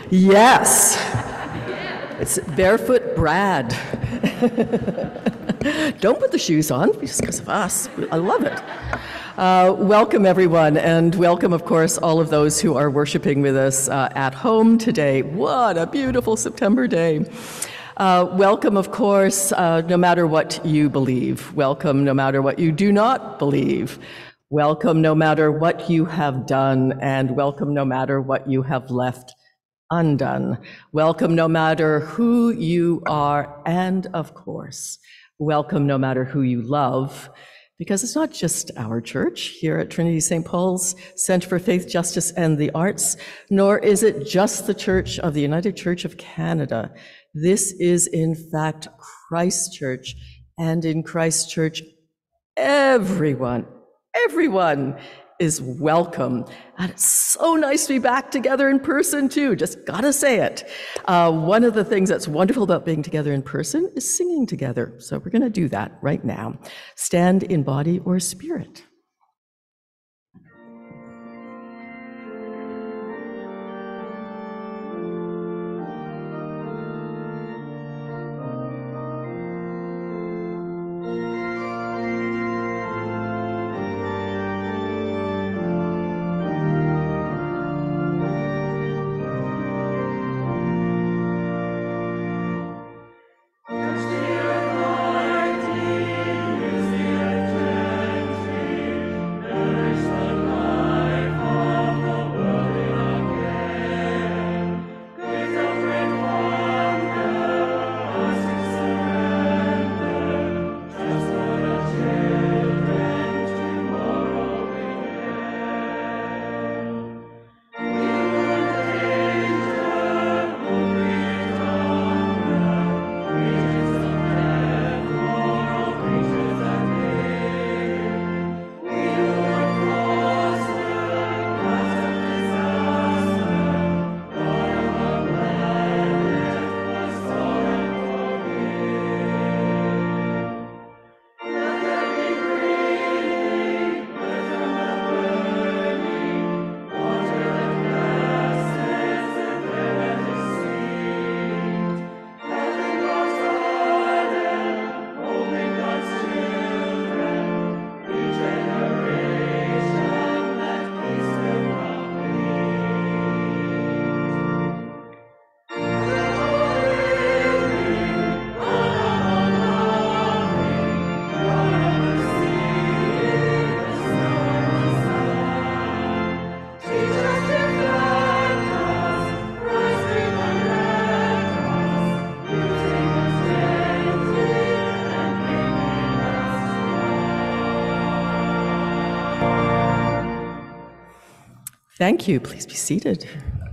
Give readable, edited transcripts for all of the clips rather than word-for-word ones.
Yes. It's Barefoot Brad. Don't put the shoes on just because of us. I love it. Welcome, everyone, and welcome, of course, all of those who are worshiping with us at home today. What a beautiful September day. Welcome, of course, no matter what you believe. Welcome, no matter what you do not believe. Welcome, no matter what you have done, and welcome, no matter what you have left undone. Welcome, no matter who you are, and of course, welcome, no matter who you love, because it's not just our church here at Trinity-St. Paul's Center for Faith, Justice, and the Arts, nor is it just the Church of the United Church of Canada. This is, in fact, Christ Church, and in Christ Church, everyone is welcome. And it's so nice to be back together in person too, just gotta say it. One of the things that's wonderful about being together in person is singing together. So we're gonna do that right now. Stand in body or spirit. Thank you. Please be seated.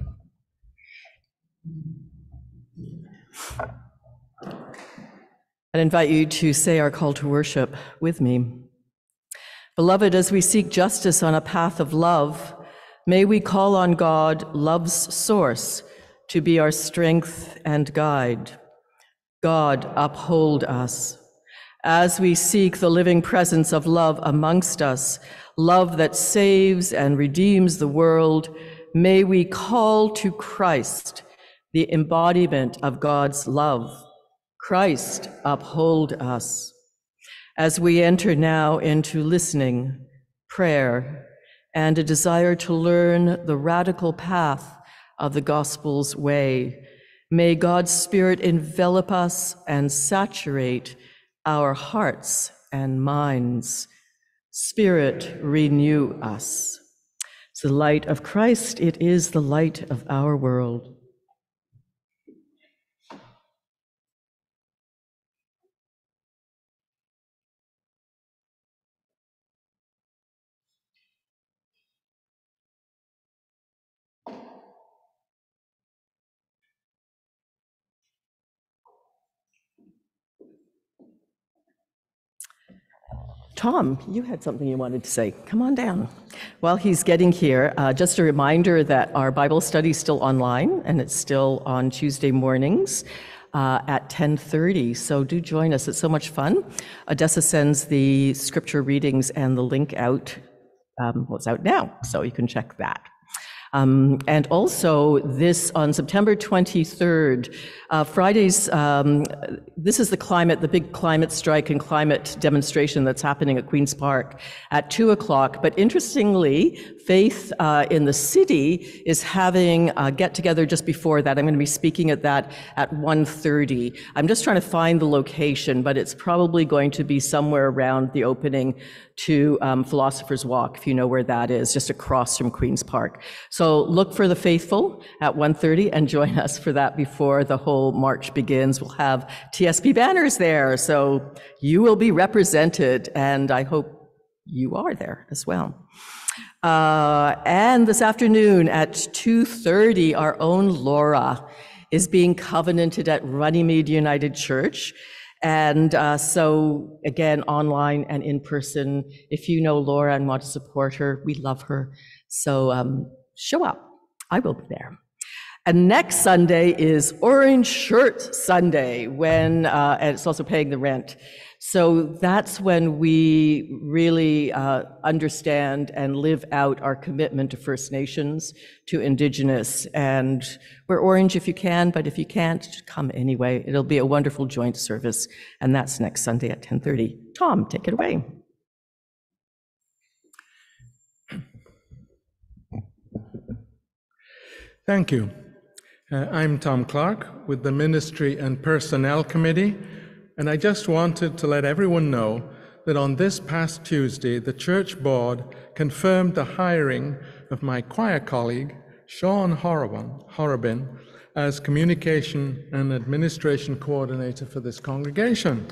I invite you to say our call to worship with me. Beloved, as we seek justice on a path of love, may we call on God, love's source, to be our strength and guide. God, uphold us. As we seek the living presence of love amongst us, love that saves and redeems the world, may we call to Christ, the embodiment of God's love. Christ, uphold us. As we enter now into listening, prayer, and a desire to learn the radical path of the gospel's way, may God's Spirit envelop us and saturate our hearts and minds. Spirit, renew us. It's the light of Christ. It is the light of our world. Tom, you had something you wanted to say. Come on down. While he's getting here, just a reminder that our Bible study is still online, and it's still on Tuesday mornings at 10:30. So do join us. It's so much fun. Odessa sends the scripture readings and the link out, well, it's out now, so you can check that. And also this on September 23rd, Fridays, this is the big climate strike and climate demonstration that's happening at Queen's Park at 2 o'clock. But interestingly, Faith in the City is having a get-together just before that. I'm going to be speaking at that at 1:30. I'm just trying to find the location, but it's probably going to be somewhere around the opening to Philosopher's Walk, if you know where that is, just across from Queen's Park. So look for the faithful at 1:30 and join us for that before the whole march begins. We'll have TSP banners there, so you will be represented, and I hope you are there as well. And this afternoon at 2:30, our own Laura is being covenanted at Runnymede United Church. And so again, online and in person, if you know Laura and want to support her, we love her. So show up. I will be there. And next Sunday is Orange Shirt Sunday, when, and it's also paying the rent. So that's when we really understand and live out our commitment to First Nations, to Indigenous, and wear orange if you can, but if you can't, come anyway. It'll be a wonderful joint service, and that's next Sunday at 10:30. Tom, take it away. Thank you. I'm Tom Clark with the Ministry and Personnel Committee, and I just wanted to let everyone know that on this past Tuesday, the Church Board confirmed the hiring of my choir colleague, Sean Horobin, as Communication and Administration Coordinator for this congregation.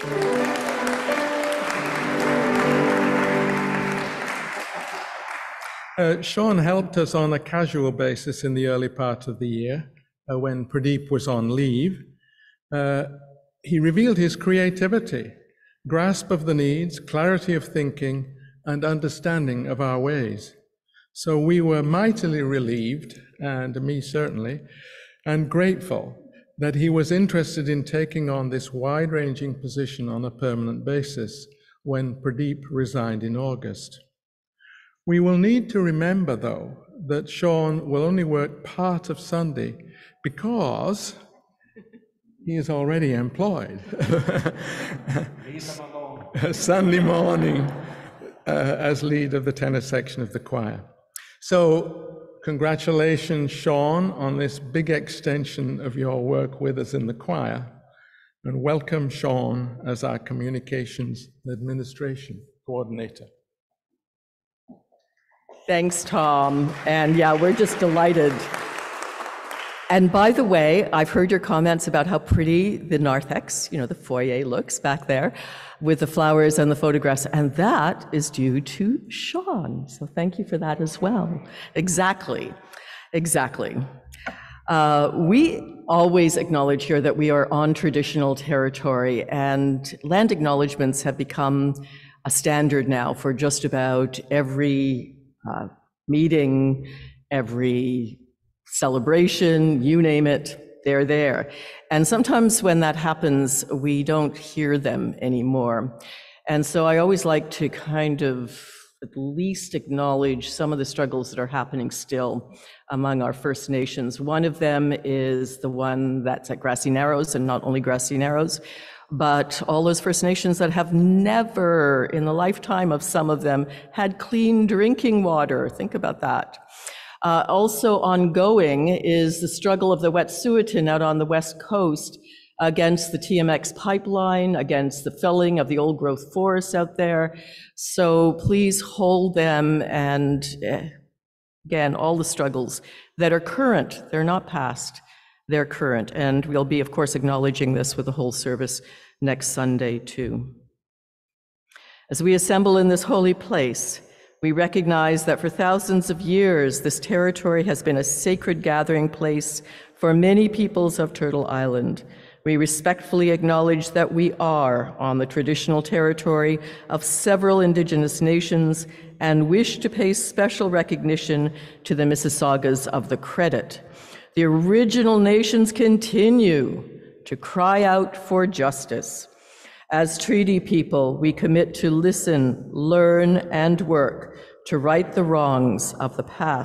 Sean helped us on a casual basis in the early part of the year when Pradeep was on leave. He revealed his creativity, grasp of the needs, clarity of thinking, and understanding of our ways. So we were mightily relieved, and me certainly, and grateful that he was interested in taking on this wide-ranging position on a permanent basis when Pradeep resigned in August. We will need to remember, though, that Sean will only work part of Sunday because he is already employed. Sunday morning as lead of the tenor section of the choir. So congratulations, Sean, on this big extension of your work with us in the choir, and welcome Sean as our Communications Administration Coordinator. Thanks, Tom. And yeah, we're just delighted. And by the way, I've heard your comments about how pretty the narthex, the foyer looks back there with the flowers and the photographs, and that is due to Sean. So thank you for that as well. Exactly. We always acknowledge here that we are on traditional territory, and land acknowledgements have become a standard now for just about every meeting, every celebration, you name it, they're there. And sometimes when that happens, we don't hear them anymore. And so I always like to kind of at least acknowledge some of the struggles that are happening still among our First Nations. One of them is the one that's at Grassy Narrows, and not only Grassy Narrows, but all those First Nations that have never, in the lifetime of some of them, had clean drinking water. Think about that. Also ongoing is the struggle of the Wet'suwet'en out on the west coast against the TMX pipeline, against the felling of the old growth forests out there. So please hold them, and again, all the struggles that are current, they're not past. They're current, and we'll be, of course, acknowledging this with the whole service next Sunday, too. As we assemble in this holy place, we recognize that for thousands of years, this territory has been a sacred gathering place for many peoples of Turtle Island. We respectfully acknowledge that we are on the traditional territory of several Indigenous nations and wish to pay special recognition to the Mississaugas of the Credit. The original nations continue to cry out for justice. As treaty people, we commit to listen, learn, and work to right the wrongs of the past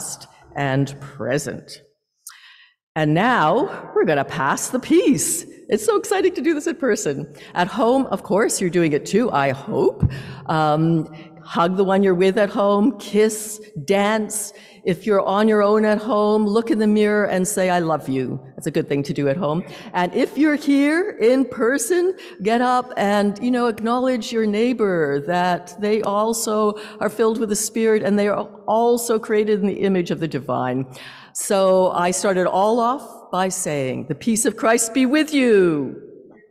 and present. And now we're going to pass the peace. It's so exciting to do this in person. At home, of course, you're doing it too, I hope. Hug the one you're with at home, kiss, dance. If you're on your own at home, look in the mirror and say, I love you. That's a good thing to do at home. And if you're here in person, get up and, acknowledge your neighbor, that they also are filled with the Spirit and they are also created in the image of the divine. So I started all off by saying, the peace of Christ be with you.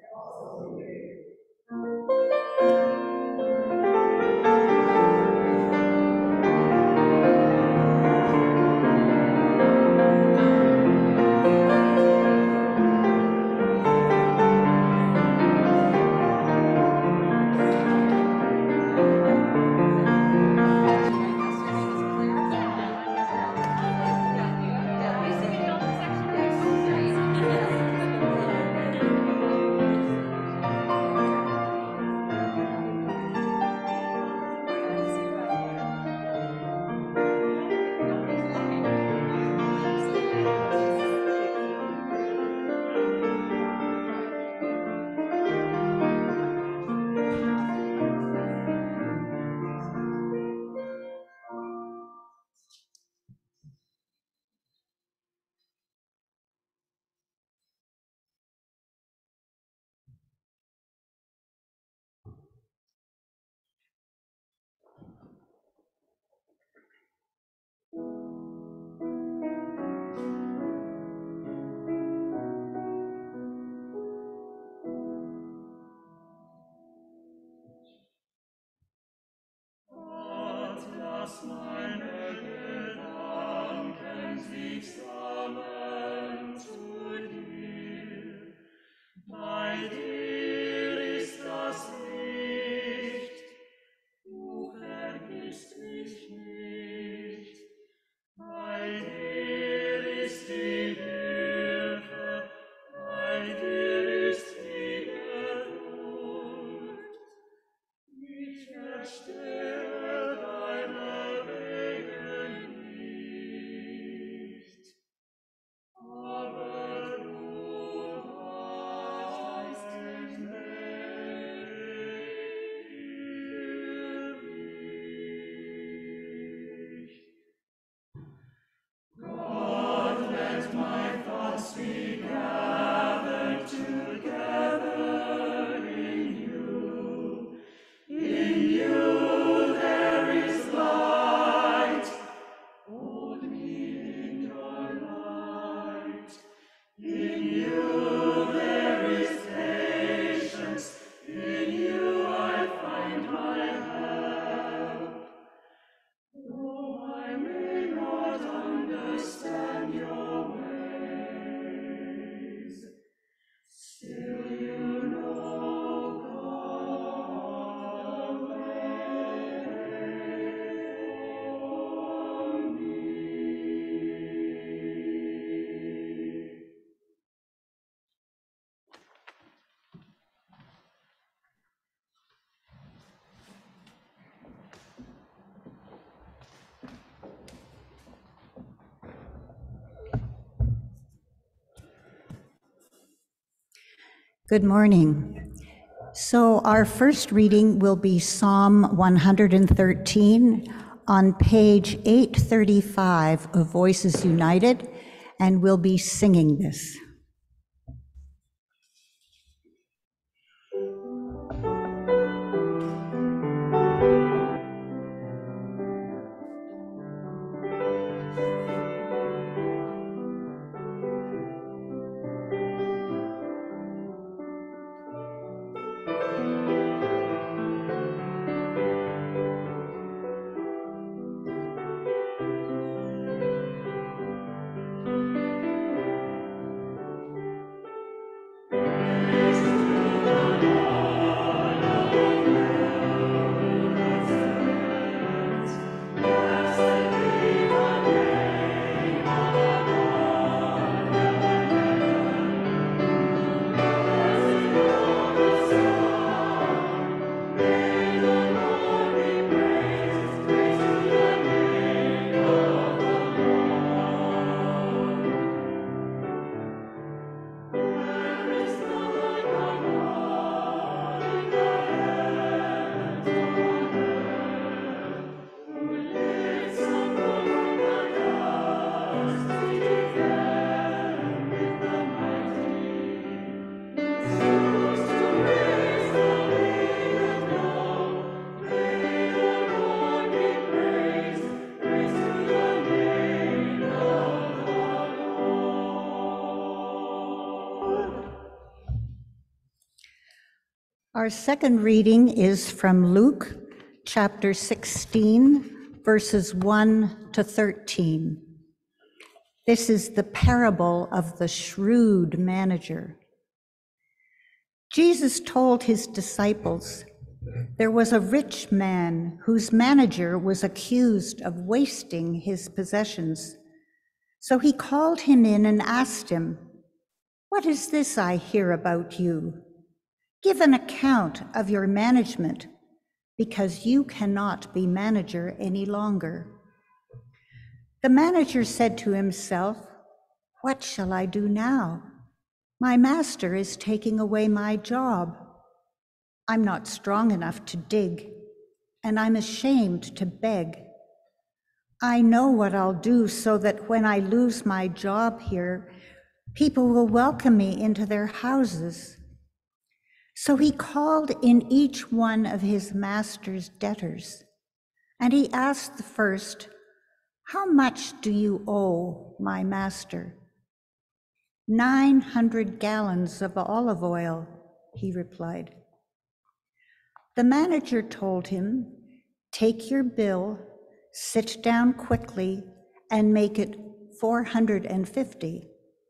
Good morning. So our first reading will be Psalm 113 on page 835 of Voices United, and we'll be singing this. Our second reading is from Luke chapter 16, verses 1 to 13. This is the parable of the shrewd manager. Jesus told his disciples, "There was a rich man whose manager was accused of wasting his possessions. So he called him in and asked him, 'What is this I hear about you? Give an account of your management, because you cannot be manager any longer.' The manager said to himself, 'What shall I do now? My master is taking away my job. I'm not strong enough to dig, and I'm ashamed to beg. I know what I'll do so that when I lose my job here, people will welcome me into their houses.' So he called in each one of his master's debtors, and he asked the first, 'How much do you owe my master?' 900 gallons of olive oil,' he replied. The manager told him, 'Take your bill, sit down quickly, and make it 450.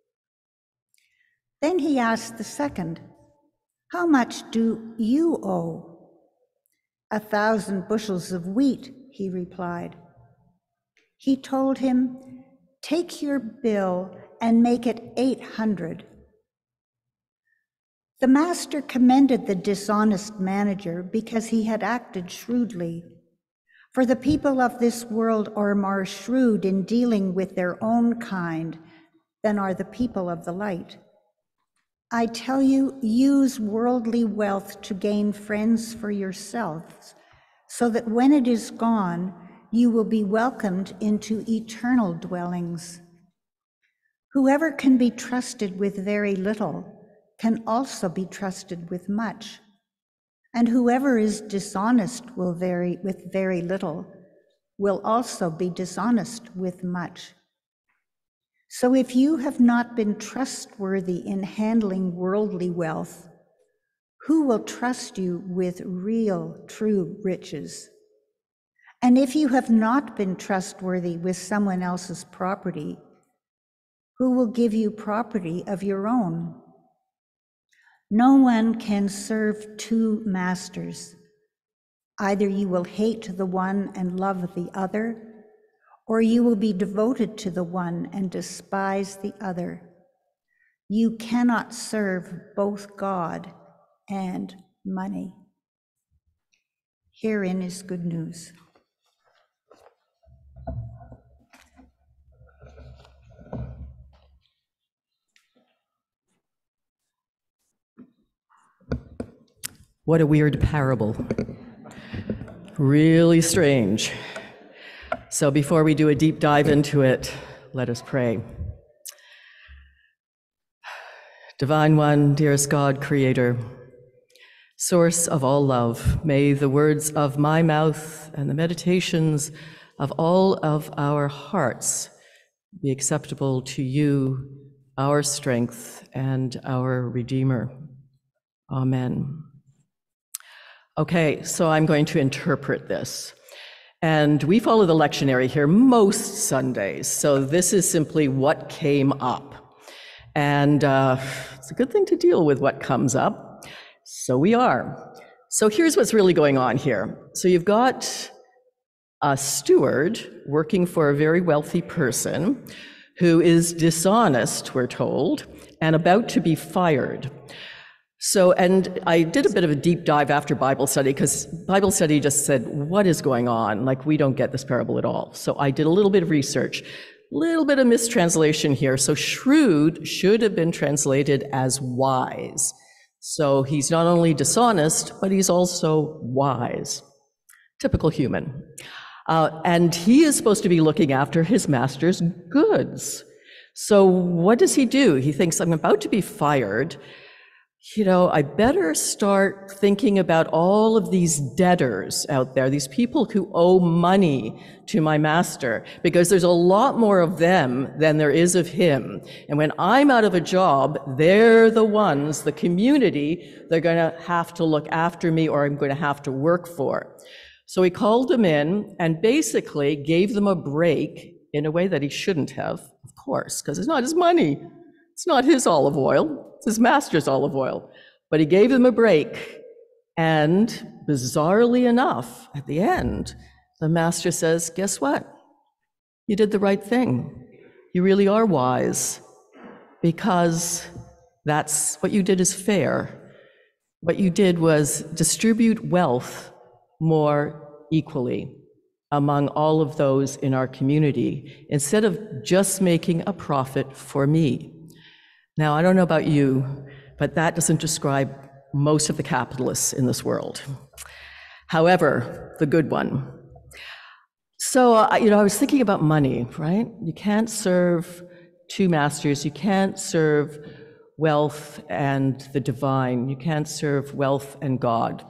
Then he asked the second, 'How much do you owe?' 1,000 bushels of wheat,' he replied. He told him, 'Take your bill and make it 800. The master commended the dishonest manager because he had acted shrewdly. For the people of this world are more shrewd in dealing with their own kind than are the people of the light. I tell you, use worldly wealth to gain friends for yourselves, so that when it is gone, you will be welcomed into eternal dwellings. Whoever can be trusted with very little can also be trusted with much, and whoever is dishonest with very little will also be dishonest with much. So if you have not been trustworthy in handling worldly wealth, who will trust you with real, true riches? And if you have not been trustworthy with someone else's property, who will give you property of your own? No one can serve two masters. Either you will hate the one and love the other, or you will be devoted to the one and despise the other. You cannot serve both God and money." Herein is good news. What a weird parable. Really strange. So before we do a deep dive into it, let us pray. Divine One, dearest God, Creator, source of all love, may the words of my mouth and the meditations of all of our hearts be acceptable to you, our strength and our Redeemer. Amen. Okay, so I'm going to interpret this. And we follow the lectionary here most Sundays, so this is simply what came up. And it's a good thing to deal with what comes up, so we are. So here's what's really going on here. So you've got a steward working for a very wealthy person who is dishonest, we're told, and about to be fired. So, and I did a bit of a deep dive after Bible study, because Bible study just said, what is going on? Like, we don't get this parable at all. So I did a little bit of research, little bit of mistranslation here. So shrewd should have been translated as wise. So he's not only dishonest, but he's also wise. Typical human. And he is supposed to be looking after his master's goods. So what does he do? He thinks, I'm about to be fired. I better start thinking about all of these debtors out there, these people who owe money to my master, because there's a lot more of them than there is of him. And when I'm out of a job, they're the ones, the community, they're going to have to look after me, or I'm going to have to work for. So he called them in and basically gave them a break in a way that he shouldn't have, of course, because it's not his money. It's not his olive oil. It's his master's olive oil. But he gave them a break. And bizarrely enough, at the end, the master says, guess what? You did the right thing. You really are wise, because that's what you did is fair. What you did was distribute wealth more equally among all of those in our community, instead of just making a profit for me. Now, I don't know about you, but that doesn't describe most of the capitalists in this world. However, the good one. So, I was thinking about money, right? You can't serve two masters. You can't serve wealth and the divine. You can't serve wealth and God.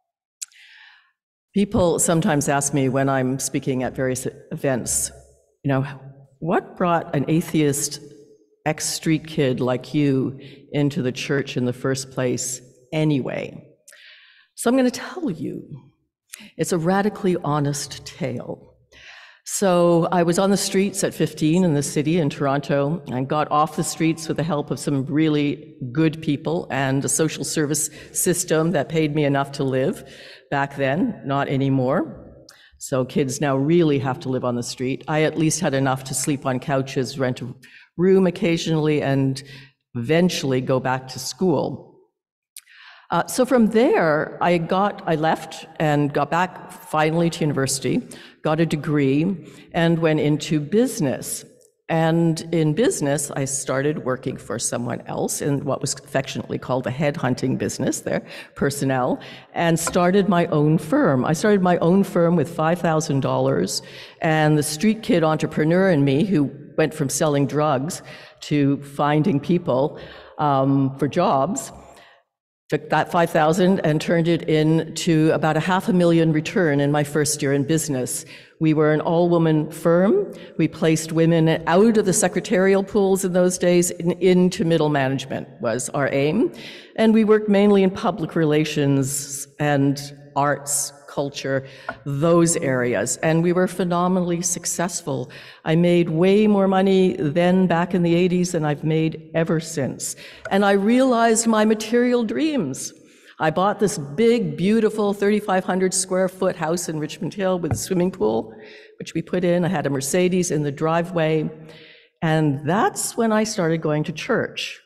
People sometimes ask me when I'm speaking at various events, what brought an atheist ex-street kid like you into the church in the first place anyway? So I'm going to tell you. It's a radically honest tale. So I was on the streets at 15 in the city in Toronto, and got off the streets with the help of some really good people and a social service system that paid me enough to live back then, not anymore. So kids now really have to live on the street. I at least had enough to sleep on couches, rent a room occasionally, and eventually go back to school. So from there, I left and got back finally to university, got a degree, and went into business. And in business, I started working for someone else in what was affectionately called a headhunting business, their personnel, and started my own firm. I started my own firm with $5,000, and the street kid entrepreneur in me, who went from selling drugs to finding people for jobs, took that $5,000 and turned it into about $500,000 return in my first year in business. We were an all-woman firm. We placed women out of the secretarial pools in those days into middle management was our aim. And we worked mainly in public relations and arts, culture, those areas. And we were phenomenally successful. I made way more money then back in the 80s than I've made ever since. And I realized my material dreams. I bought this big, beautiful 3,500 square foot house in Richmond Hill with a swimming pool, which we put in. I had a Mercedes in the driveway. And that's when I started going to church.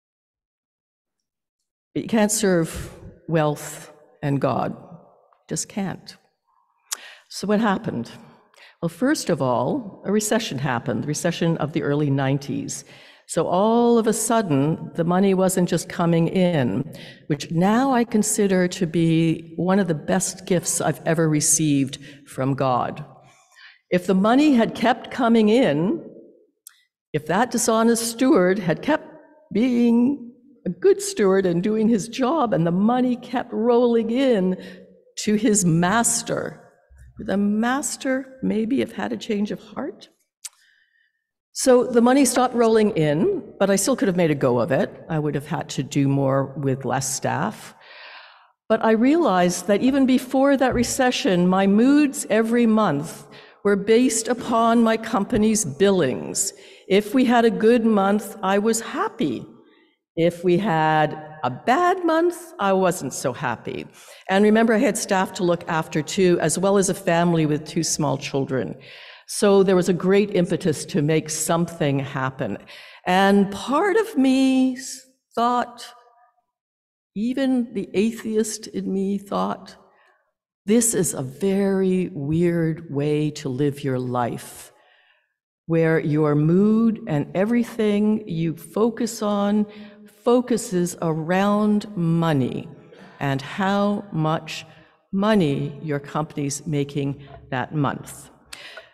But you can't serve wealth and God. Just can't. So what happened? Well, first of all, a recession happened, the recession of the early 90s. So all of a sudden, the money wasn't just coming in, which now I consider to be one of the best gifts I've ever received from God. If the money had kept coming in, if that dishonest steward had kept being a good steward and doing his job, and the money kept rolling in to his master, would the master maybe have had a change of heart? So the money stopped rolling in, but I still could have made a go of it. I would have had to do more with less staff. But I realized that even before that recession, my moods every month were based upon my company's billings. If we had a good month, I was happy. If we had a bad month, I wasn't so happy. And remember, I had staff to look after too, as well as a family with 2 small children. So there was a great impetus to make something happen. And part of me thought, even the atheist in me thought, this is a very weird way to live your life, where your mood and everything you focus on focuses around money and how much money your company's making that month.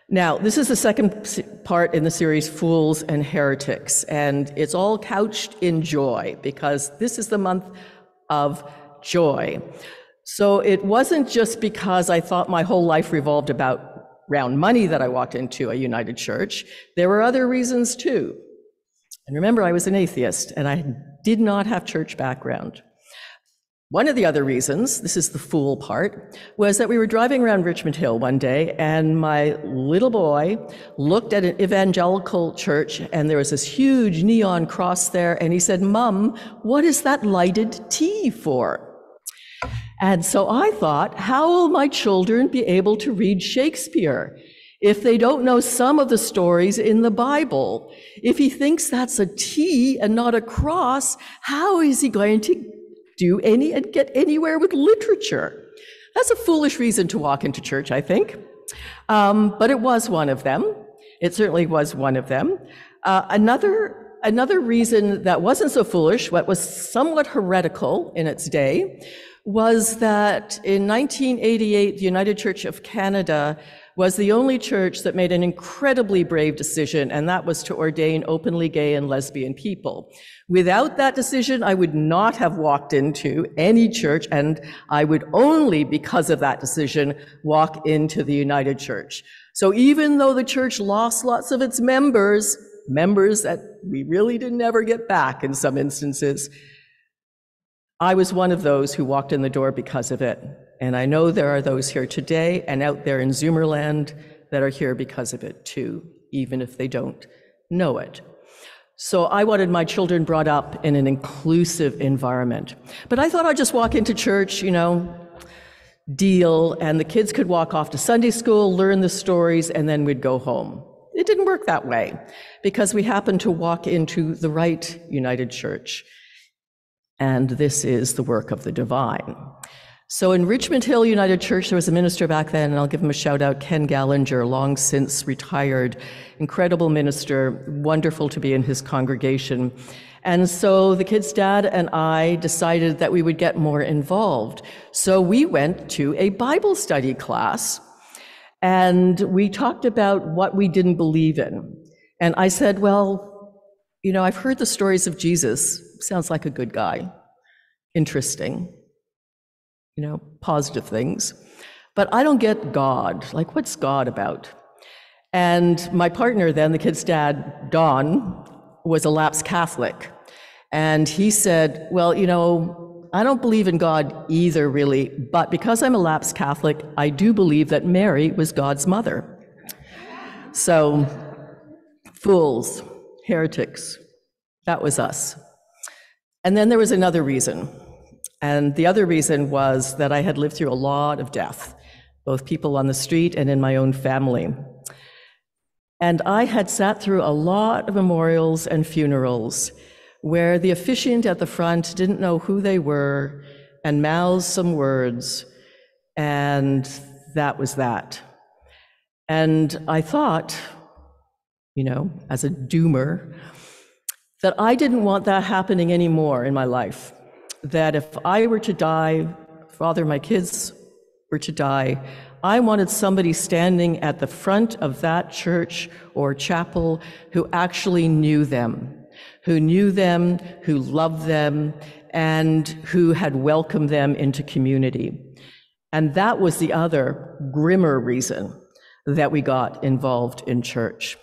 Now, this is the second part in the series, Fools and Heretics, and it's all couched in joy because this is the month of joy. So it wasn't just because I thought my whole life revolved around money that I walked into a United Church. There were other reasons too. And remember, I was an atheist and I did not have church background. One of the other reasons, this is the fool part, was that we were driving around Richmond Hill one day and my little boy looked at an evangelical church and there was this huge neon cross there and he said, "Mom, what is that lighted T for?" And so I thought, how will my children be able to read Shakespeare if they don't know some of the stories in the Bible? If he thinks that's a T and not a cross, how is he going to get anywhere with literature? That's a foolish reason to walk into church, I think. But it was one of them. It certainly was one of them. Another reason that wasn't so foolish, what was somewhat heretical in its day, was that in 1988, the United Church of Canada was the only church that made an incredibly brave decision, and that was to ordain openly gay and lesbian people. Without that decision, I would not have walked into any church, and I would only, because of that decision, walk into the United Church. So even though the church lost lots of its members that we really didn't ever get back in some instances, I was one of those who walked in the door because of it. And I know there are those here today and out there in Zoomerland that are here because of it too, even if they don't know it. So I wanted my children brought up in an inclusive environment. But I thought I'd just walk into church, deal, and the kids could walk off to Sunday school, learn the stories, and then we'd go home. It didn't work that way because we happened to walk into the right United Church. And this is the work of the divine. So in Richmond Hill United Church, there was a minister back then, and I'll give him a shout out, Ken Gallinger, long since retired, incredible minister, wonderful to be in his congregation. And so the kid's dad and I decided that we would get more involved. So we went to a Bible study class, and we talked about what we didn't believe in. And I said, well, I've heard the stories of Jesus. Sounds like a good guy. Interesting. Positive things. But I don't get God. Like, what's God about? And my partner then, the kid's dad, Don, was a lapsed Catholic. And he said, well, I don't believe in God either, really, but because I'm a lapsed Catholic, I do believe that Mary was God's mother. So, fools, heretics, that was us. And then there was another reason. And the other reason was that I had lived through a lot of death, both people on the street and in my own family. And I had sat through a lot of memorials and funerals where the officiant at the front didn't know who they were and mouthed some words, and that was that. And I thought, as a doomer, that I didn't want that happening anymore in my life. That if I were to die, Father, my kids were to die, I wanted somebody standing at the front of that church or chapel who actually knew them, who loved them, and who had welcomed them into community. And that was the other grimmer reason that we got involved in church.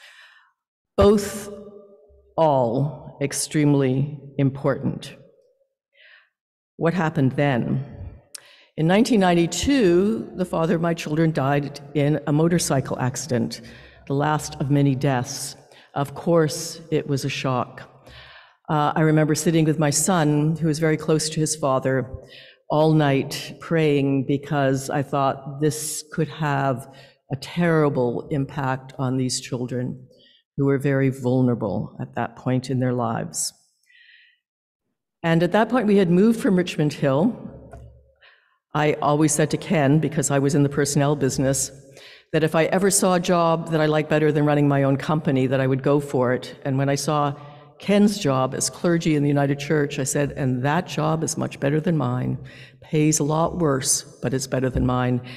All extremely important. What happened then? In 1992, the father of my children died in a motorcycle accident, the last of many deaths. Of course, it was a shock. I remember sitting with my son, who was very close to his father, all night praying because I thought this could have a terrible impact on these children who were very vulnerable at that point in their lives. And at that point, we had moved from Richmond Hill. I always said to Ken, because I was in the personnel business, that if I ever saw a job that I liked better than running my own company, that I would go for it. And when I saw Ken's job as clergy in the United Church, I said, and that job is much better than mine, pays a lot worse, but it's better than mine.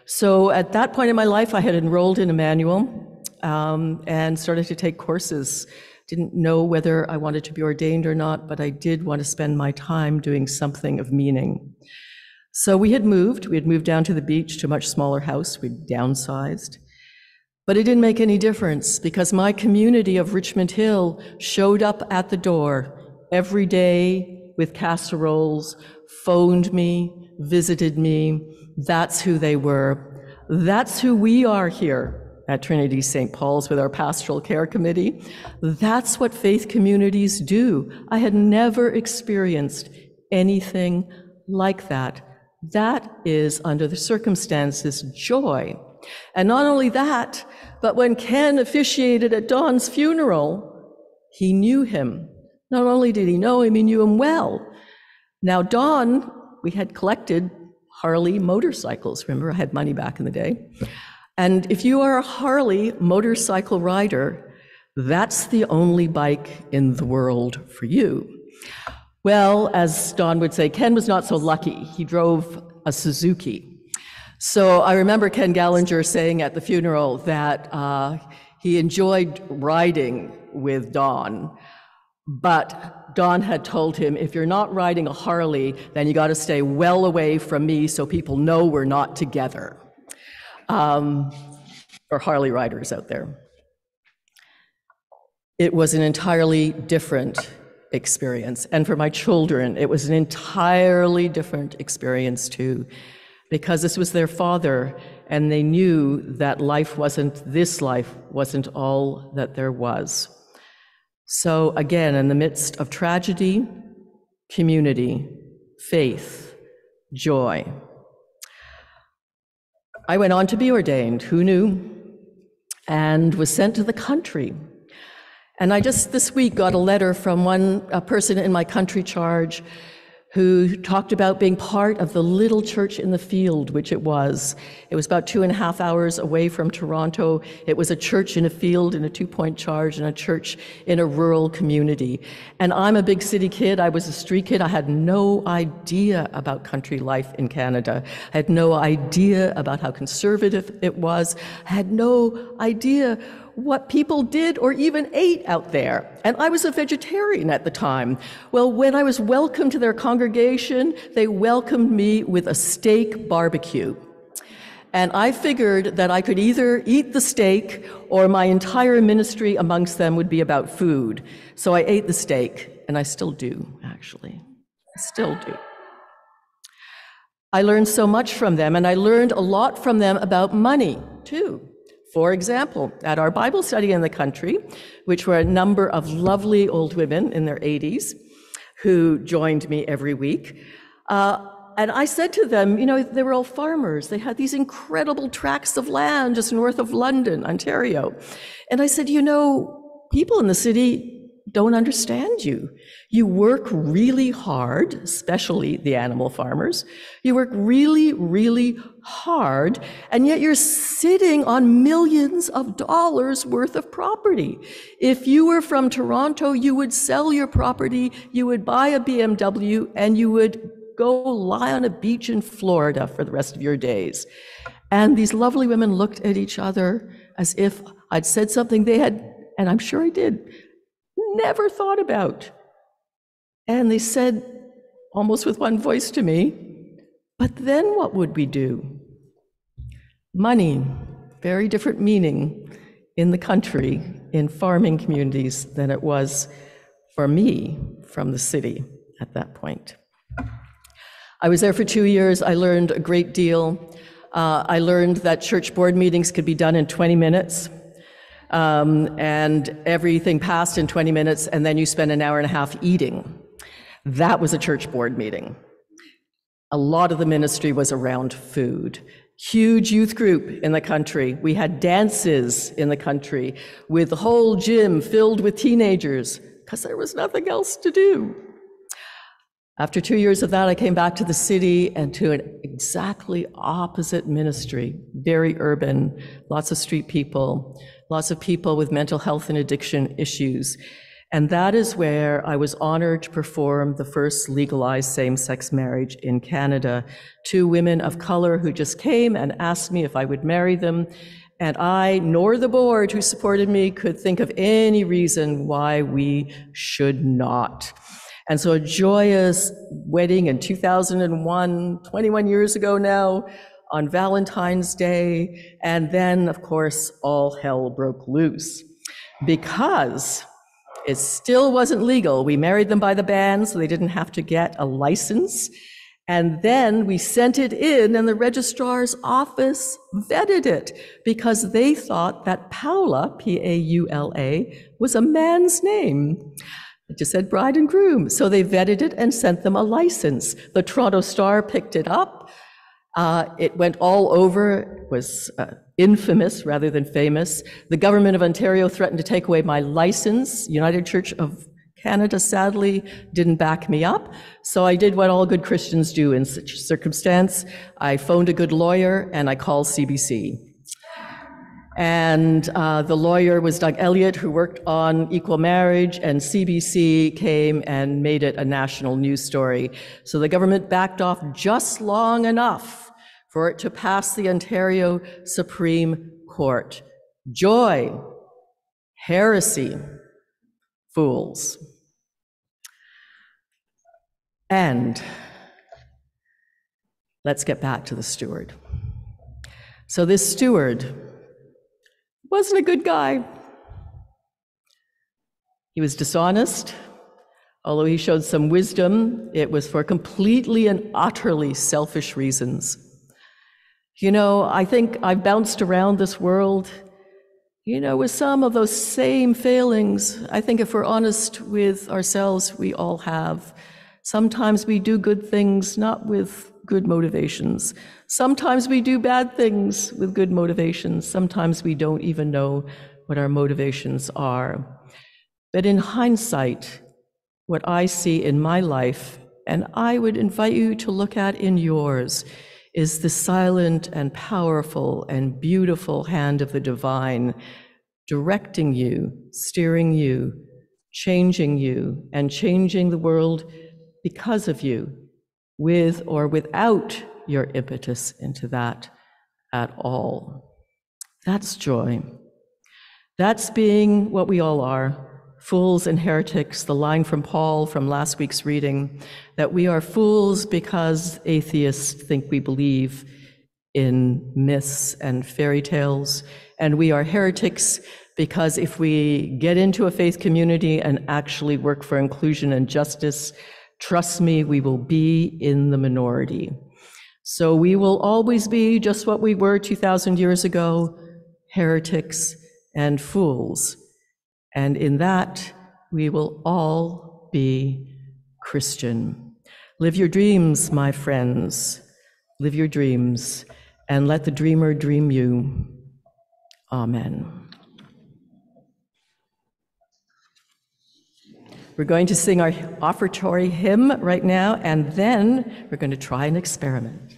So at that point in my life, I had enrolled in Emmanuel and started to take courses. Didn't know whether I wanted to be ordained or not, but I did want to spend my time doing something of meaning. So we had moved down to the beach to a much smaller house. We'd downsized. But it didn't make any difference because my community of Richmond Hill showed up at the door every day with casseroles, phoned me, visited me. That's who they were. That's who we are here at Trinity-St. Paul's with our pastoral care committee. That's what faith communities do. I had never experienced anything like that. That is, under the circumstances, joy. And not only that, but when Ken officiated at Don's funeral, he knew him. Not only did he know him, he knew him well. Now, Don, we had collected Harley motorcycles. Remember, I had money back in the day. And if you are a Harley motorcycle rider, that's the only bike in the world for you. Well, as Don would say, Ken was not so lucky. He drove a Suzuki. So I remember Ken Gallinger saying at the funeral that he enjoyed riding with Don, but Don had told him, if you're not riding a Harley, then you got to stay well away from me so people know we're not together. For Harley riders out there. It was an entirely different experience. And for my children, it was an entirely different experience too, because this was their father, and they knew that this life wasn't all that there was. So again, in the midst of tragedy, community, faith, joy. I went on to be ordained, who knew, and was sent to the country. And I just this week got a letter from a person in my country charge who talked about being part of the little church in the field, which it was. It was about 2.5 hours away from Toronto. It was a church in a field in a 2-point charge and a church in a rural community. And I'm a big city kid. I was a street kid. I had no idea about country life in Canada. I had no idea about how conservative it was. I had no idea what people did or even ate out there. And I was a vegetarian at the time. Well, when I was welcomed to their congregation, they welcomed me with a steak barbecue. And I figured that I could either eat the steak or my entire ministry amongst them would be about food. So I ate the steak, and I still do, actually. I still do. I learned so much from them, and I learned a lot from them about money, too. For example, at our Bible study in the country, which were a number of lovely old women in their 80s who joined me every week, and I said to them, they were all farmers. They had these incredible tracts of land just north of London, Ontario. And I said, people in the city don't understand you. You work really hard, especially the animal farmers. You work really, really hard, and yet you're sitting on millions of dollars worth of property. If you were from Toronto, you would sell your property, you would buy a BMW, and you would go lie on a beach in Florida for the rest of your days. And these lovely women looked at each other as if I'd said something they had, and I'm sure I did, never thought about. And they said, almost with one voice to me, but then what would we do? Money, very different meaning in the country, in farming communities, than it was for me from the city at that point. I was there for 2 years. I learned a great deal. I learned that church board meetings could be done in 20 minutes. And everything passed in 20 minutes, and then you spend an hour and a half eating. That was a church board meeting. A lot of the ministry was around food. Huge youth group in the country. We had dances in the country with the whole gym filled with teenagers because there was nothing else to do. After 2 years of that, I came back to the city and to an exactly opposite ministry, very urban, lots of street people, lots of people with mental health and addiction issues. And that is where I was honored to perform the first legalized same-sex marriage in Canada. 2 women of color who just came and asked me if I would marry them. And I, nor the board who supported me, could think of any reason why we should not. And so a joyous wedding in 2001, 21 years ago now, on Valentine's Day, and then, of course, all hell broke loose. Because it still wasn't legal. We married them by the band, so they didn't have to get a license. And then we sent it in, and the registrar's office vetted it because they thought that Paula, P-A-U-L-A, was a man's name. It just said bride and groom. So they vetted it and sent them a license. The Toronto Star picked it up. It went all over. It was infamous rather than famous. The government of Ontario threatened to take away my license. United Church of Canada, sadly, didn't back me up. So I did what all good Christians do in such circumstance. I phoned a good lawyer and I called CBC. And the lawyer was Doug Elliott, who worked on equal marriage, and CBC came and made it a national news story. So the government backed off just long enough for it to pass the Ontario Supreme Court. Joy, heresy, fools. And let's get back to the steward. So this steward wasn't a good guy. He was dishonest. Although he showed some wisdom, it was for completely and utterly selfish reasons. You know, I think I've bounced around this world, with some of those same failings. I think if we're honest with ourselves, we all have. Sometimes we do good things not with good motivations. Sometimes we do bad things with good motivations. Sometimes we don't even know what our motivations are. But in hindsight, what I see in my life, and I would invite you to look at in yours, is the silent and powerful and beautiful hand of the divine, directing you, steering you, and changing the world because of you, with or without your impetus into that at all. That's joy. That's being what we all are, fools and heretics, the line from Paul from last week's reading, that we are fools because atheists think we believe in myths and fairy tales, and we are heretics because if we get into a faith community and actually work for inclusion and justice, trust me, we will be in the minority. So we will always be just what we were 2,000 years ago, heretics and fools. And in that, we will all be Christian. Live your dreams, my friends. Live your dreams, and let the dreamer dream you. Amen. We're going to sing our offertory hymn right now, and then we're going to try an experiment.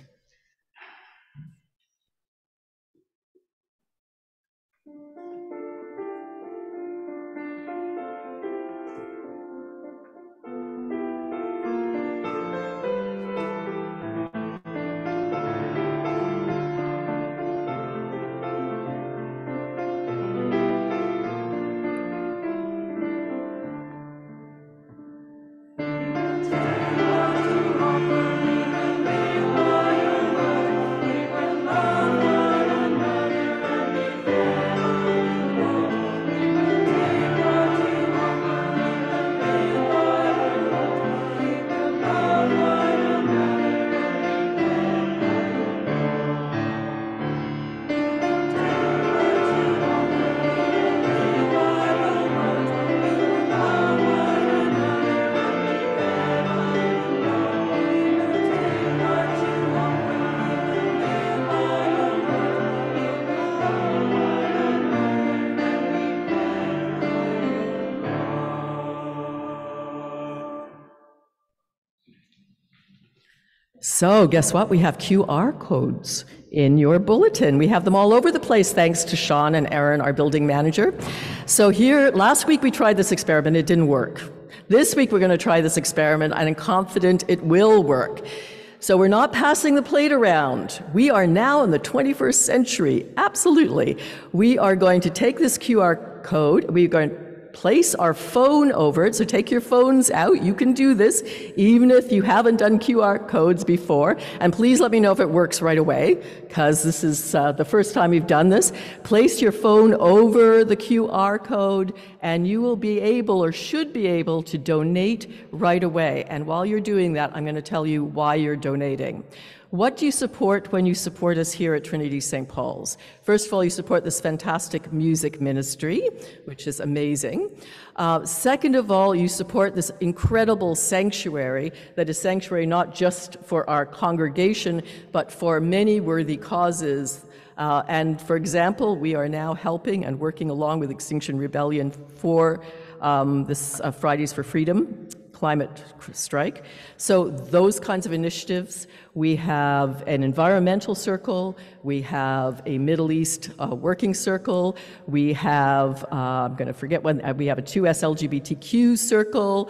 So guess what? We have QR codes in your bulletin. We have them all over the place, thanks to Sean and Aaron, our building manager. So here, last week we tried this experiment, it didn't work. This week we're going to try this experiment, and I'm confident it will work. So we're not passing the plate around. We are now in the 21st century, absolutely. We are going to take this QR code, we're going to place our phone over it, so take your phones out. You can do this, even if you haven't done QR codes before. And please let me know if it works right away, because this is the first time you've done this. Place your phone over the QR code, and you will be able, or should be able, to donate right away. And while you're doing that, I'm going to tell you why you're donating. What do you support when you support us here at Trinity-St. Paul's? First of all, you support this fantastic music ministry, which is amazing. Second of all, you support this incredible sanctuary that is sanctuary not just for our congregation, but for many worthy causes. And for example, we are now helping and working along with Extinction Rebellion for this Fridays for Freedom climate strike. So those kinds of initiatives. We have an environmental circle, we have a Middle East working circle, we have, I'm going to forget one, we have a 2S LGBTQ circle,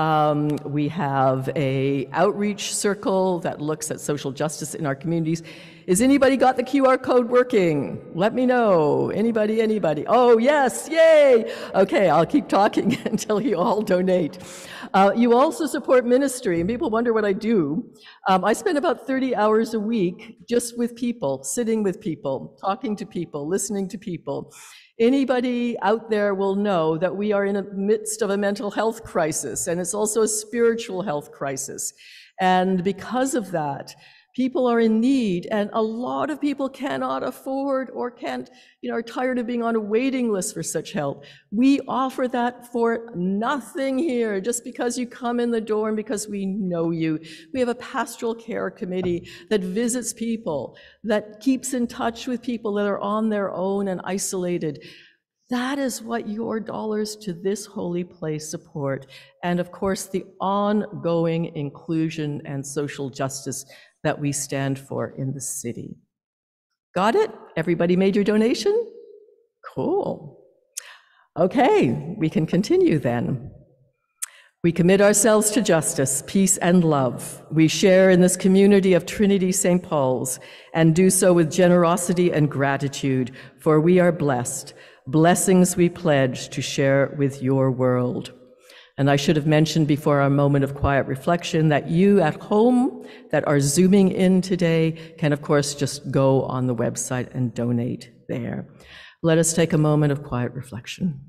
we have a outreach circle that looks at social justice in our communities. Is anybody got the QR code working? Let me know. Anybody, anybody? Oh, yes, yay! Okay, I'll keep talking until you all donate. You also support ministry, and people wonder what I do. I spend about 30 hours a week just with people, sitting with people, talking to people, listening to people. Anybody out there will know that we are in the midst of a mental health crisis, and it's also a spiritual health crisis. And because of that, people are in need, and a lot of people cannot afford or can't, are tired of being on a waiting list for such help. We offer that for nothing here, just because you come in the door and because we know you. We have a pastoral care committee that visits people, that keeps in touch with people that are on their own and isolated. That is what your dollars to this holy place support. And of course, the ongoing inclusion and social justice that we stand for in the city. Got it? Everybody made your donation? Cool. Okay, we can continue then. We commit ourselves to justice, peace, and love. We share in this community of Trinity-St. Paul's and do so with generosity and gratitude, for we are blessed. Blessings we pledge to share with your world. And I should have mentioned before our moment of quiet reflection that you at home that are Zooming in today can, of course, just go on the website and donate there. Let us take a moment of quiet reflection.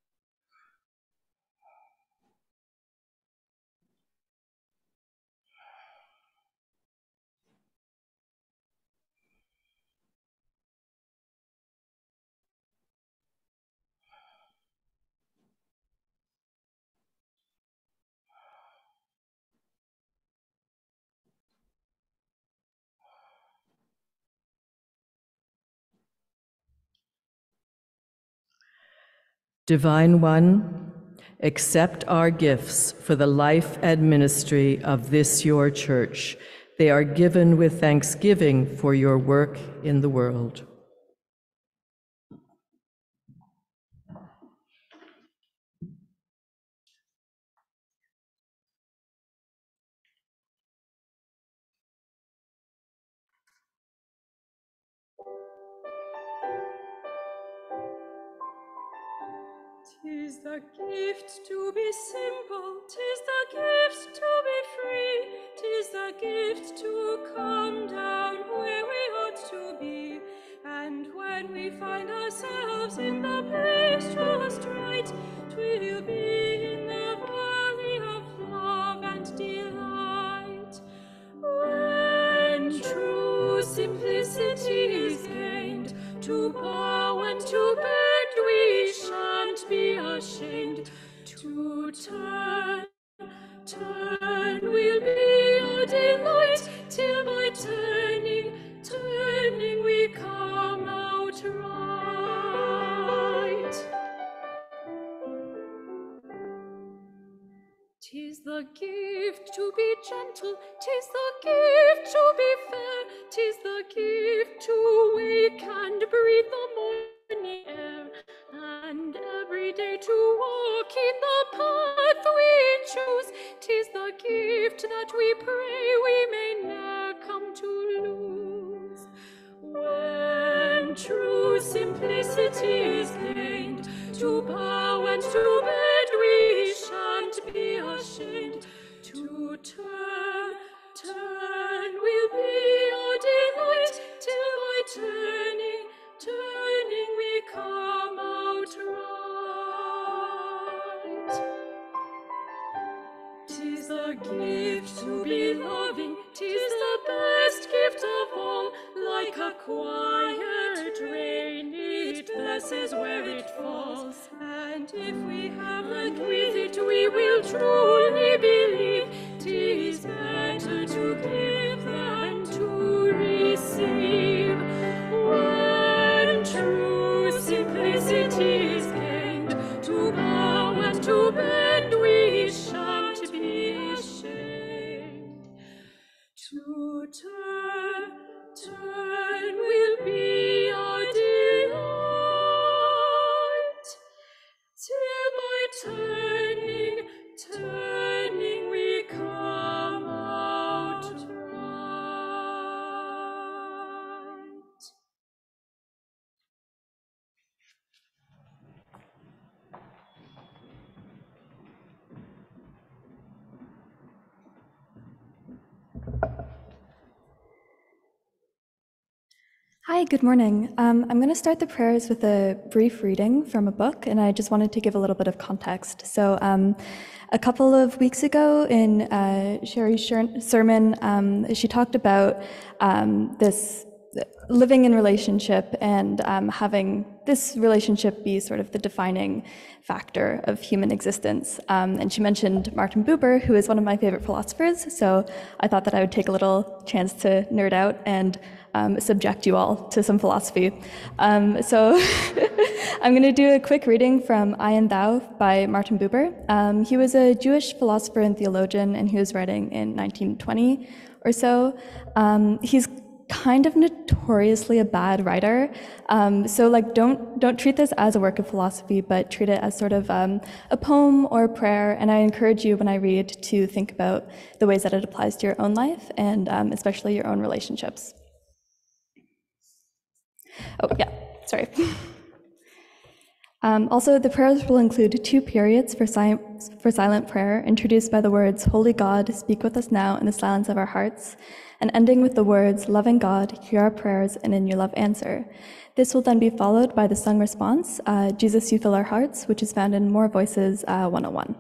Divine One, accept our gifts for the life and ministry of this your church. They are given with thanksgiving for your work in the world. Tis the gift to be simple, tis the gift to be free, tis the gift to come down where we ought to be. And when we find ourselves in the place just right, 'twill be in the valley of love and delight. When true simplicity is gained, to bow and to bend we shan't be ashamed. To turn will be our delight, till by turning we come out right. 'Tis the gift to be gentle, 'tis the gift to be fair, 'tis the gift to wake and breathe the morning air, and every day to walk in the path we choose. 'Tis the gift that we pray we may ne'er come to lose. When true simplicity is gained, to bow and to bend we shan't be ashamed. To turn will be our delight, till by turning we come out right. 'Tis the gift to be loving, 'tis the best gift of all. Like a quiet rain, it blesses where it falls. And if we haven't with it, we will truly believe 'tis better to give than to receive. When true simplicity is gained, to bow and to bend we shan't be ashamed. To turn will be our delight, till by turning we come out right. Hi, good morning. I'm going to start the prayers with a brief reading from a book, and I just wanted to give a little bit of context. So a couple of weeks ago in Cheri's sermon, she talked about this living in relationship and having this relationship be sort of the defining factor of human existence. And she mentioned Martin Buber, who is one of my favorite philosophers, so I thought that I would take a little chance to nerd out and subject you all to some philosophy. So I'm going to do a quick reading from I and Thou by Martin Buber. He was a Jewish philosopher and theologian, and he was writing in 1920 or so. He's kind of notoriously a bad writer, so like don't treat this as a work of philosophy, but treat it as sort of a poem or a prayer. And I encourage you when I read to think about the ways that it applies to your own life and especially your own relationships. Oh yeah, sorry. Also, the prayers will include 2 periods for silent prayer, introduced by the words, "Holy God, speak with us now in the silence of our hearts," and ending with the words, "Loving God, hear our prayers, and in your love answer." This will then be followed by the sung response, "Jesus, you fill our hearts," which is found in More Voices 101.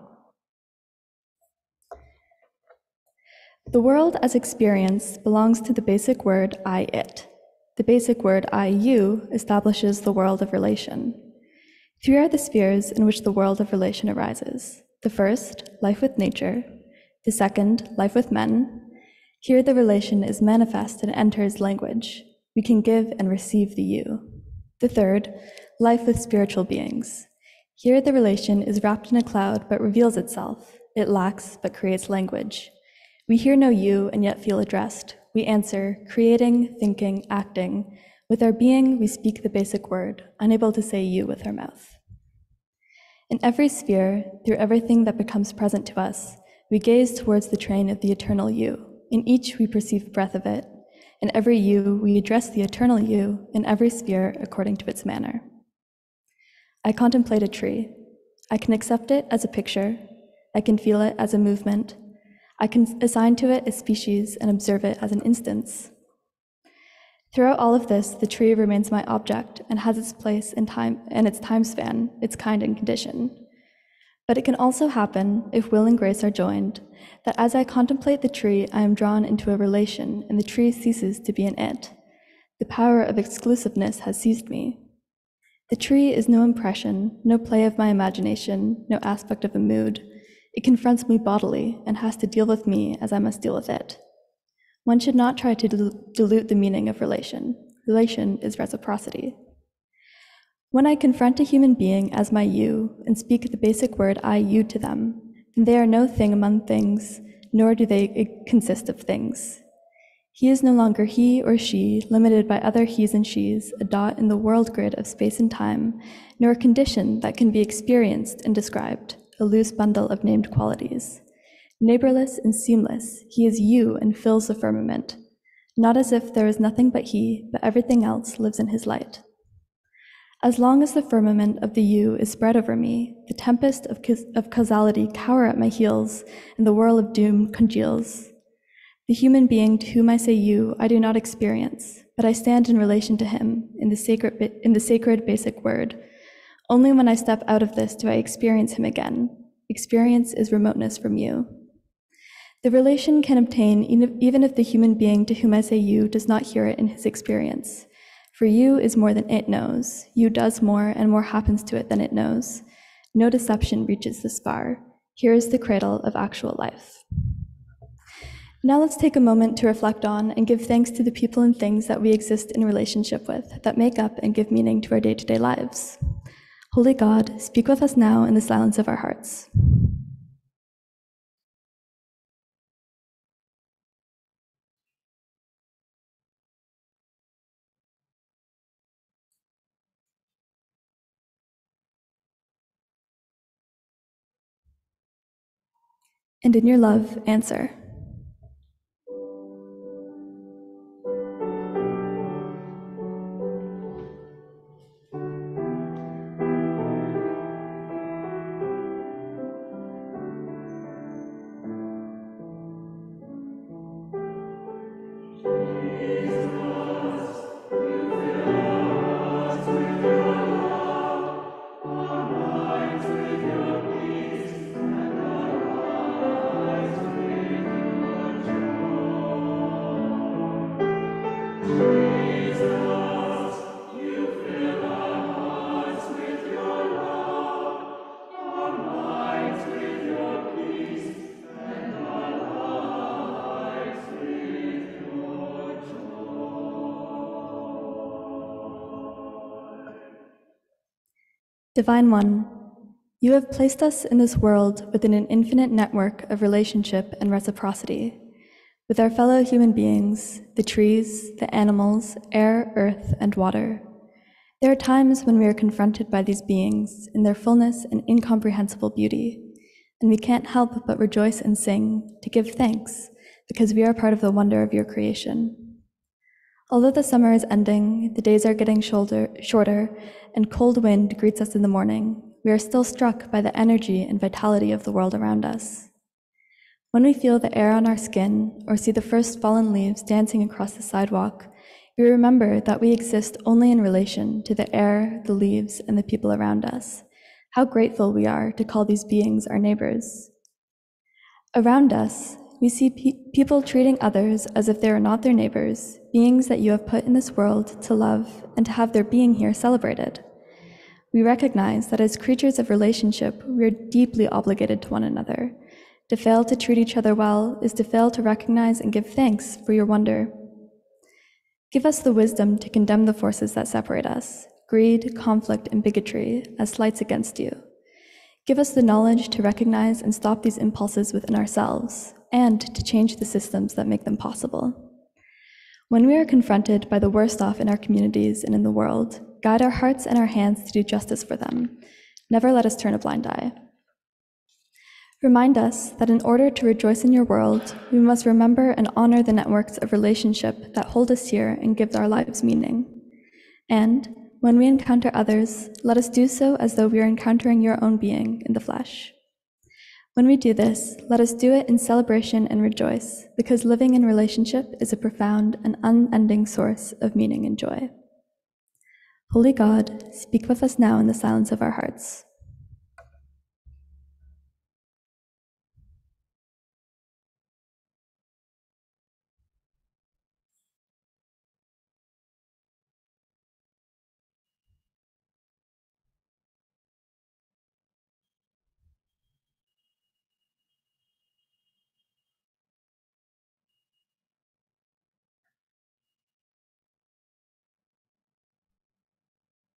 The world as experience belongs to the basic word I-it. The basic word I-you establishes the world of relation. 3 are the spheres in which the world of relation arises. The first, life with nature. The second, life with men. Here the relation is manifest and enters language. We can give and receive the you. The third, life with spiritual beings. Here the relation is wrapped in a cloud but reveals itself. It lacks but creates language. We hear no you and yet feel addressed. We answer, creating, thinking, acting. With our being, we speak the basic word, unable to say you with our mouth. In every sphere, through everything that becomes present to us, we gaze towards the train of the eternal you. In each, we perceive breath of it. In every you, we address the eternal you, in every sphere according to its manner. I contemplate a tree. I can accept it as a picture. I can feel it as a movement. I can assign to it a species and observe it as an instance. Throughout all of this, the tree remains my object and has its place in time and its time span, its kind and condition. But it can also happen, if will and grace are joined, that as I contemplate the tree, I am drawn into a relation and the tree ceases to be an it. The power of exclusiveness has seized me. The tree is no impression, no play of my imagination, no aspect of a mood. It confronts me bodily and has to deal with me as I must deal with it. One should not try to dilute the meaning of relation. Relation is reciprocity. When I confront a human being as my you and speak the basic word I you to them, and they are no thing among things, nor do they consist of things. He is no longer he or she, limited by other he's and she's, a dot in the world grid of space and time, nor a condition that can be experienced and described, a loose bundle of named qualities. Neighborless and seamless, he is you and fills the firmament, not as if there is nothing but he, but everything else lives in his light. As long as the firmament of the you is spread over me, the tempest of causality cower at my heels, and the whirl of doom congeals. The human being to whom I say you, I do not experience, but I stand in relation to him in the sacred basic word. Only when I step out of this do I experience him again. Experience is remoteness from you. The relation can obtain even if the human being to whom I say you does not hear it in his experience. For you is more than it knows. You does more, and more happens to it than it knows. No deception reaches this far. Here is the cradle of actual life. Now let's take a moment to reflect on and give thanks to the people and things that we exist in relationship with, that make up and give meaning to our day-to-day lives. Holy God, speak with us now in the silence of our hearts. And in your love, answer. Divine One, you have placed us in this world within an infinite network of relationship and reciprocity, with our fellow human beings, the trees, the animals, air, earth, and water. There are times when we are confronted by these beings in their fullness and incomprehensible beauty, and we can't help but rejoice and sing, to give thanks, because we are part of the wonder of your creation. Although the summer is ending, the days are getting shorter, and cold wind greets us in the morning, we are still struck by the energy and vitality of the world around us. When we feel the air on our skin or see the first fallen leaves dancing across the sidewalk, we remember that we exist only in relation to the air, the leaves, and the people around us. How grateful we are to call these beings our neighbors. Around us, we see people treating others as if they are not their neighbors, beings that you have put in this world to love and to have their being here celebrated. We recognize that as creatures of relationship, we are deeply obligated to one another. To fail to treat each other well is to fail to recognize and give thanks for your wonder. Give us the wisdom to condemn the forces that separate us, greed, conflict, and bigotry, as slights against you. Give us the knowledge to recognize and stop these impulses within ourselves, and to change the systems that make them possible. When we are confronted by the worst off in our communities and in the world, guide our hearts and our hands to do justice for them. Never let us turn a blind eye. Remind us that in order to rejoice in your world, we must remember and honor the networks of relationship that hold us here and give our lives meaning. And when we encounter others, let us do so as though we are encountering your own being in the flesh. When we do this, let us do it in celebration and rejoice, because living in relationship is a profound and unending source of meaning and joy. Holy God, speak with us now in the silence of our hearts.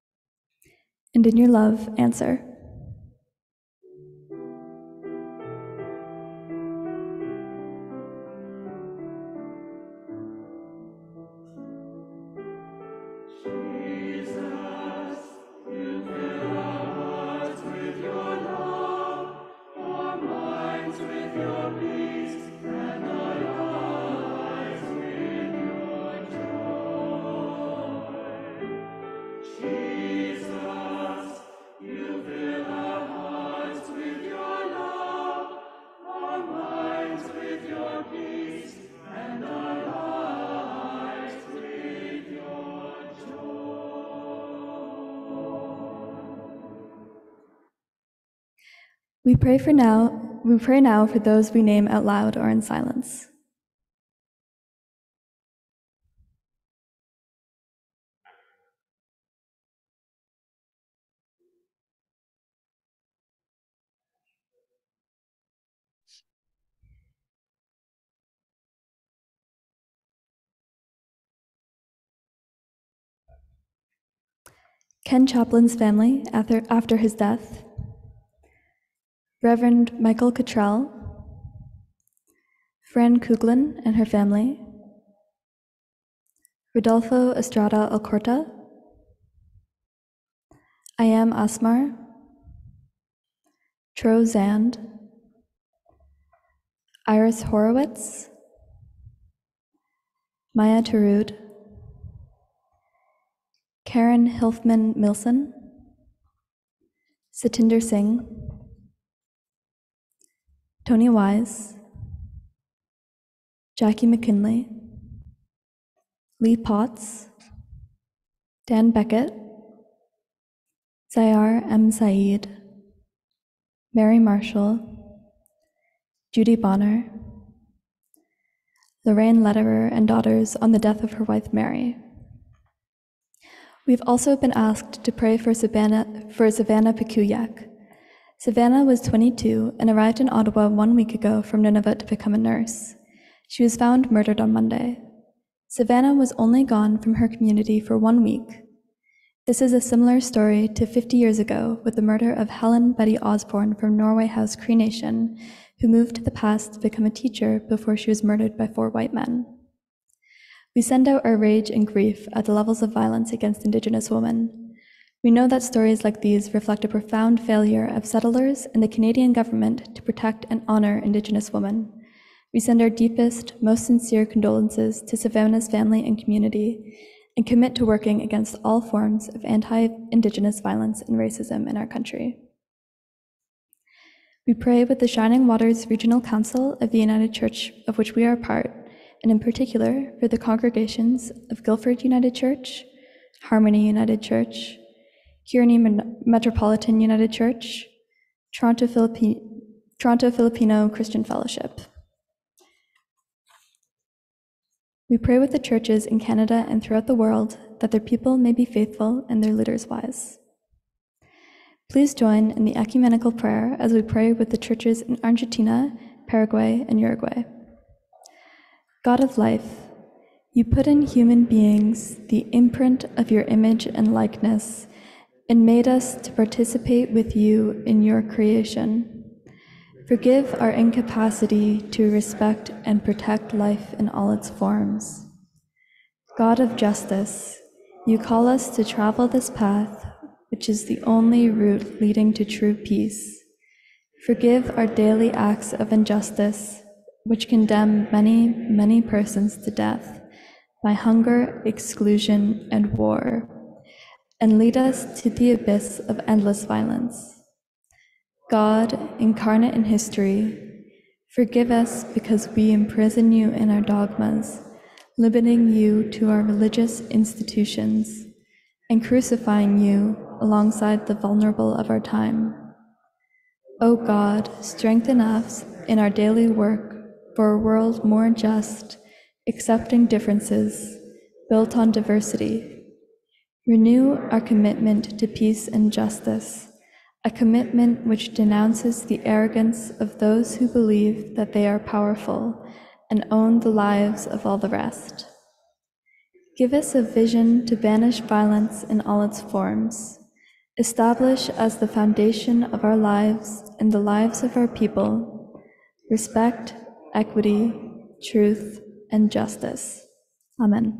And in your love, answer. We pray now for those we name out loud or in silence. Ken Chaplin's family after his death, Reverend Michael Cottrell, Fran Kuglin and her family, Rodolfo Estrada Alcorta, Ayam Asmar, Tro Zand, Iris Horowitz, Maya Tarud, Karen Hilfman-Milson, Satinder Singh, Tony Wise, Jackie McKinley, Lee Potts, Dan Beckett, Zayar M. Saeed, Mary Marshall, Judy Bonner, Lorraine Lederer and daughters on the death of her wife Mary. We've also been asked to pray for Savannah Pikuyak. Savannah was 22 and arrived in Ottawa 1 week ago from Nunavut to become a nurse. She was found murdered on Monday. Savannah was only gone from her community for 1 week. This is a similar story to 50 years ago with the murder of Helen Betty Osborne from Norway House Cree Nation, who moved to the past to become a teacher before she was murdered by 4 white men. We send out our rage and grief at the levels of violence against Indigenous women. We know that stories like these reflect a profound failure of settlers and the Canadian government to protect and honor Indigenous women. We send our deepest, most sincere condolences to Savannah's family and community, and commit to working against all forms of anti-Indigenous violence and racism in our country. We pray with the Shining Waters Regional Council of the United Church, of which we are a part, and in particular for the congregations of Guildford United Church, Harmony United Church, Kearney Metropolitan United Church, Toronto Filipino Christian Fellowship. We pray with the churches in Canada and throughout the world that their people may be faithful and their leaders wise. Please join in the ecumenical prayer as we pray with the churches in Argentina, Paraguay, and Uruguay. God of life, you put in human beings the imprint of your image and likeness and made us to participate with you in your creation. Forgive our incapacity to respect and protect life in all its forms. God of justice, you call us to travel this path, which is the only route leading to true peace. Forgive our daily acts of injustice, which condemn many, many persons to death by hunger, exclusion, and war, and lead us to the abyss of endless violence. God, incarnate in history, forgive us because we imprison you in our dogmas, limiting you to our religious institutions, and crucifying you alongside the vulnerable of our time. O God, strengthen us in our daily work for a world more just, accepting differences, built on diversity. Renew our commitment to peace and justice, a commitment which denounces the arrogance of those who believe that they are powerful and own the lives of all the rest. Give us a vision to banish violence in all its forms, establish as the foundation of our lives and the lives of our people respect, equity, truth, and justice. Amen.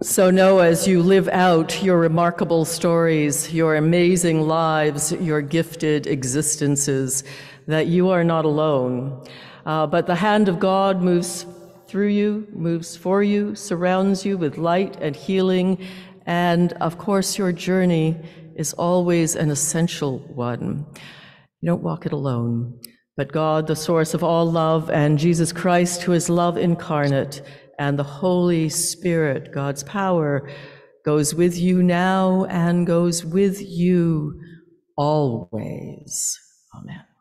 So know as you live out your remarkable stories, your amazing lives, your gifted existences, that you are not alone. But the hand of God moves through you, moves for you, surrounds you with light and healing, and of course your journey is always an essential one. You don't walk it alone, but God, the source of all love, and Jesus Christ, who is love incarnate, and the Holy Spirit, God's power, goes with you now and goes with you always. Amen.